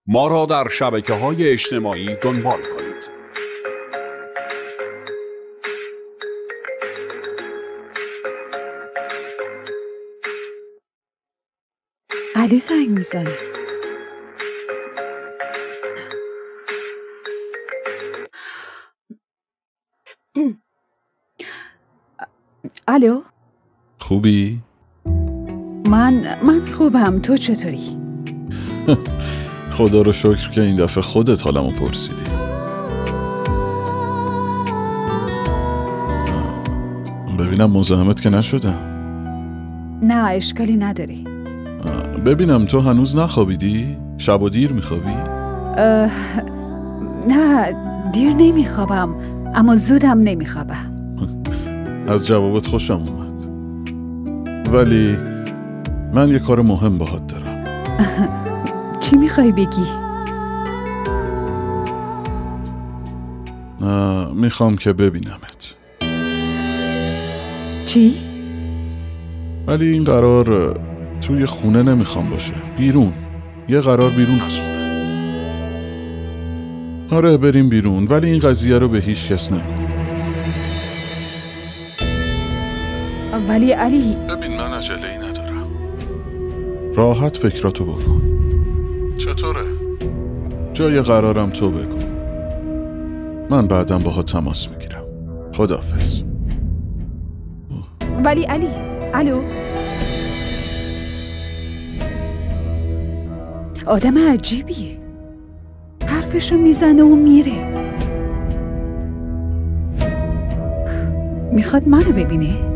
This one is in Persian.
ما را در شبکه‌های اجتماعی دنبال کنید. علی زنگ میزنه. الو؟ خوبی؟ من خوبم، تو چطوری؟ خدا رو شکر که این دفعه خودت حالمو پرسیدی. ببینم مزاحمت که نشدم. نه اشکالی نداری. ببینم تو هنوز نخوابیدی؟ شب و دیر میخوابی؟ نه دیر نمیخوابم، اما زودم نمیخوابم. از جوابت خوشم اومد، ولی من یه کار مهم باهات دارم. چی میخوای بگی؟ میخوام که ببینمت. چی؟ ولی این قرار توی خونه نمیخوام باشه، بیرون. یه قرار بیرون از خونه. آره بریم بیرون، ولی این قضیه رو به هیچ کس نگو. ولی علی ببین من عجله‌ای ندارم، راحت فکراتو بکن. چطوره؟ جای قرارم تو بگو، من بعدم باهات تماس میگیرم. خداحافظ. ولی علی الو؟ آدم عجیبیه، حرفشو میزنه و میره. میخواد منو ببینه؟